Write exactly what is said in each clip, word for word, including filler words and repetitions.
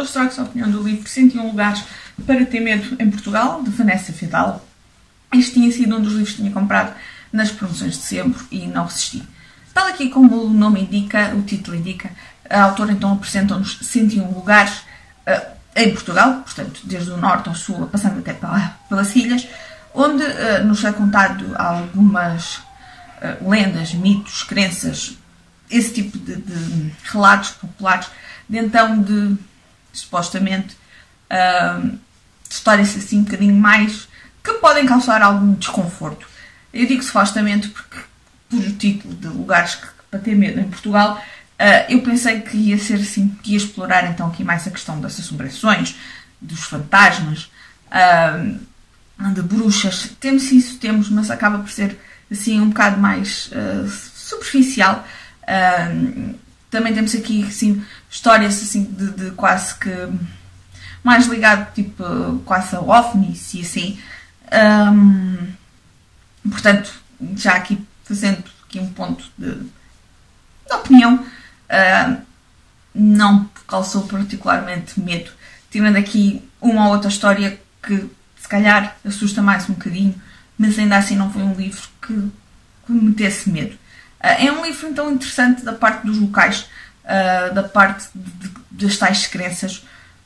Pelas trocas de opinião do livro cento e um Lugares para Ter Medo em Portugal, de Vanessa Fidal. Este tinha sido um dos livros que tinha comprado nas promoções de dezembro e não resisti. Tal aqui como o nome indica, o título indica, a autora então apresenta-nos cento e um lugares uh, em Portugal, portanto, desde o norte ao sul, passando até pela, pelas ilhas, onde uh, nos é contado algumas uh, lendas, mitos, crenças, esse tipo de, de relatos populares, de então de, supostamente, uh, histórias assim um bocadinho mais, que podem causar algum desconforto. Eu digo supostamente porque, por o título de lugares que, para ter medo em Portugal, uh, eu pensei que ia ser assim, que ia explorar então aqui mais a questão das assombrações, dos fantasmas, uh, de bruxas. Temos isso, temos, mas acaba por ser assim um bocado mais uh, superficial. Uh, também temos aqui assim, histórias assim, de, de quase que mais ligado tipo quase a ovnis e assim. Um, portanto, já aqui fazendo aqui um ponto de, de opinião, uh, não causou particularmente medo, tirando aqui uma ou outra história que se calhar assusta mais um bocadinho, mas ainda assim não foi um livro que, que me metesse medo. Uh, é um livro então interessante da parte dos locais, uh, da parte de, de, das tais crenças,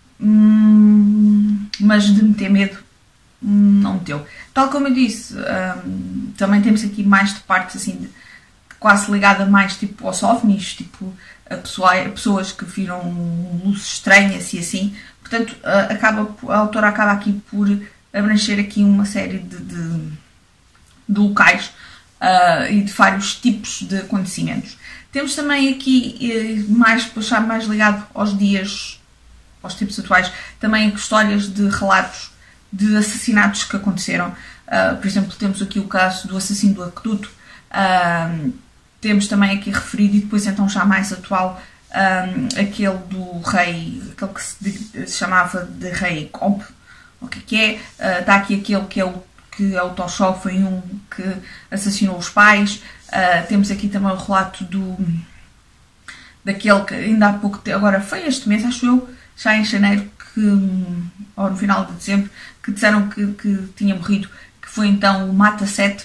hum, mas de me ter medo não meteu. Tal como eu disse, hum, também temos aqui mais de partes assim, de, quase ligada mais tipo aos ovnis, tipo a, pessoa, a pessoas que viram luzes estranhas e assim. Portanto, a, acaba, a autora acaba aqui por abranger aqui uma série de, de, de locais uh, e de vários tipos de acontecimentos. Temos também aqui, mais, puxar mais ligado aos dias, aos tempos atuais, também histórias de relatos de assassinatos que aconteceram. Uh, por exemplo, temos aqui o caso do assassino do aqueduto. Uh, temos também aqui referido, e depois então já mais atual, um, aquele do rei, aquele que se, de, se chamava de rei Comp, o que, que é. Uh, está aqui aquele que é o que é o Toshó, foi um que assassinou os pais. Uh, temos aqui também o relato do daquele que ainda há pouco, agora foi este mês, acho eu, já em janeiro, que, ou no final de dezembro, que disseram que, que tinha morrido, que foi então o Mata sete.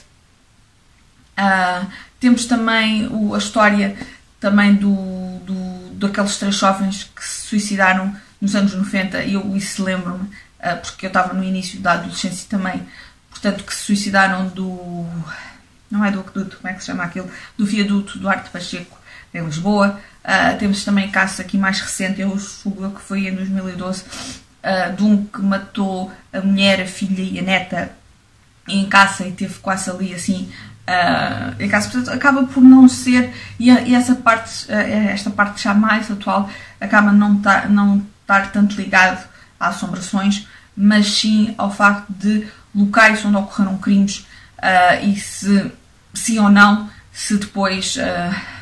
Uh, temos também o, a história também do, do, daqueles três jovens que se suicidaram nos anos noventa, e eu isso lembro-me, uh, porque eu estava no início da adolescência também, portanto, que se suicidaram do... não é do aqueduto, como é que se chama aquilo? Do viaduto Duarte Pacheco, em Lisboa. Uh, temos também casos aqui mais recente, eu julgo que foi em dois mil e doze, uh, de um que matou a mulher, a filha e a neta em caça e teve quase ali assim, uh, em caça. Portanto, acaba por não ser, e, a, e essa parte, uh, esta parte já mais atual, acaba não estar não estar tanto ligado a assombrações, mas sim ao facto de locais onde ocorreram crimes, uh, e se sim ou não, se depois... Uh,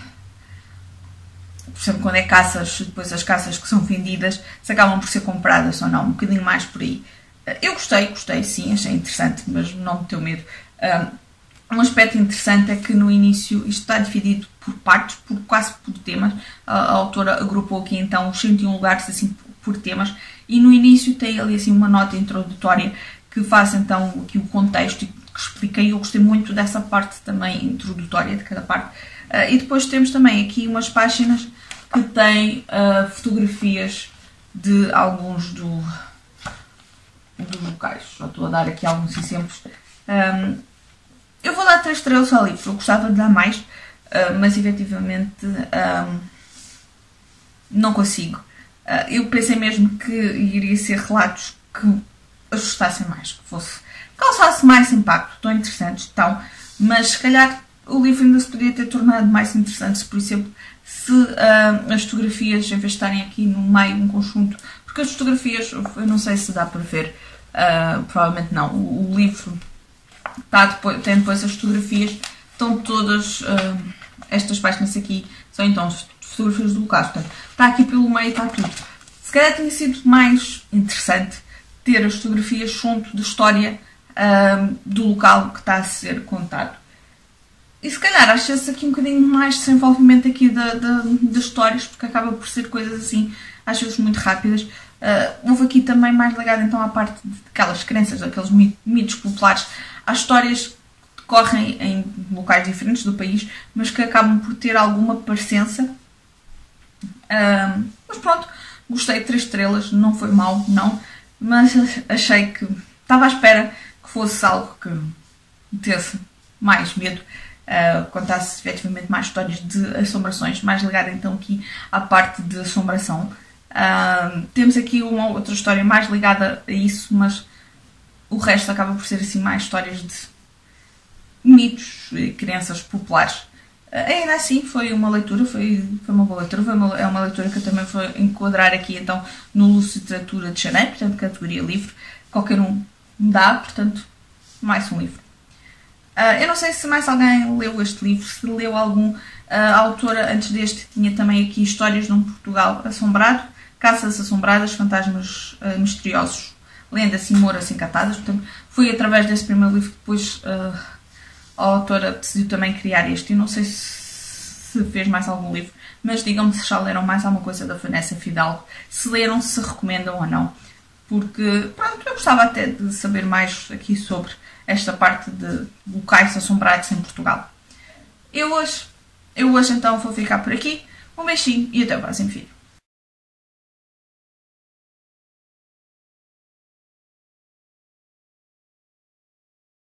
por exemplo, quando é caças, depois as caças que são vendidas, se acabam por ser compradas ou não, um bocadinho mais por aí. Eu gostei, gostei sim, achei interessante, mas não me deu medo. Um aspecto interessante é que no início isto está dividido por partes, por, quase por temas. A, a autora agrupou aqui então os cento e um lugares assim por temas, e no início tem ali assim uma nota introdutória que faz então aqui o contexto e que explica, e eu gostei muito dessa parte também introdutória de cada parte. Uh, e depois temos também aqui umas páginas que têm uh, fotografias de alguns do, dos locais. Já estou a dar aqui alguns exemplos. Um, eu vou dar três estrelas ao livro, eu gostava de dar mais, uh, mas efetivamente um, não consigo. Uh, eu pensei mesmo que iria ser relatos que assustassem mais, que fosse, causasse mais impacto, tão interessantes, tão, mas se calhar o livro ainda se podia ter tornado mais interessante, se, por exemplo, se uh, as fotografias, em vez de estarem aqui no meio, um conjunto, porque as fotografias, eu não sei se dá para ver, uh, provavelmente não, o, o livro está depois, tem depois as fotografias, estão todas, uh, estas páginas aqui, são então fotografias do local, portanto, está aqui pelo meio, está tudo. Se calhar tinha sido mais interessante ter as fotografias junto da história uh, do local que está a ser contado. E se calhar acha-se aqui um bocadinho mais de desenvolvimento aqui da, da, das histórias, porque acaba por ser coisas assim, às vezes muito rápidas. Uh, houve aqui também mais ligado então à parte daquelas crenças, daqueles mitos populares, às histórias que decorrem em locais diferentes do país, mas que acabam por ter alguma parecença. Uh, mas pronto, gostei de três estrelas, não foi mal, não, mas achei que estava à espera que fosse algo que desse mais medo, uh, contasse efetivamente mais histórias de assombrações, mais ligada então aqui à parte de assombração. Uh, temos aqui uma outra história mais ligada a isso, mas o resto acaba por ser assim mais histórias de mitos e crenças populares. Uh, ainda assim foi uma leitura, foi, foi uma boa leitura, foi uma, é uma leitura que eu também vou enquadrar aqui então no Lúcio Literatura de Janeiro, portanto categoria livro, qualquer um dá, portanto mais um livro. Uh, eu não sei se mais alguém leu este livro, se leu algum. Uh, a autora antes deste tinha também aqui Histórias de um Portugal Assombrado, Caças Assombradas, Fantasmas uh, Misteriosos, Lendas e Moras Encantadas. Portanto, foi através desse primeiro livro que depois uh, a autora decidiu também criar este. Eu não sei se, se fez mais algum livro, mas digam-me se já leram mais alguma coisa da Vanessa Fidalgo, se leram, se recomendam ou não. Porque, pronto, eu gostava até de saber mais aqui sobre esta parte de locais assombrados em Portugal. Eu hoje, eu hoje então vou ficar por aqui. Um beijinho e até o próximo vídeo.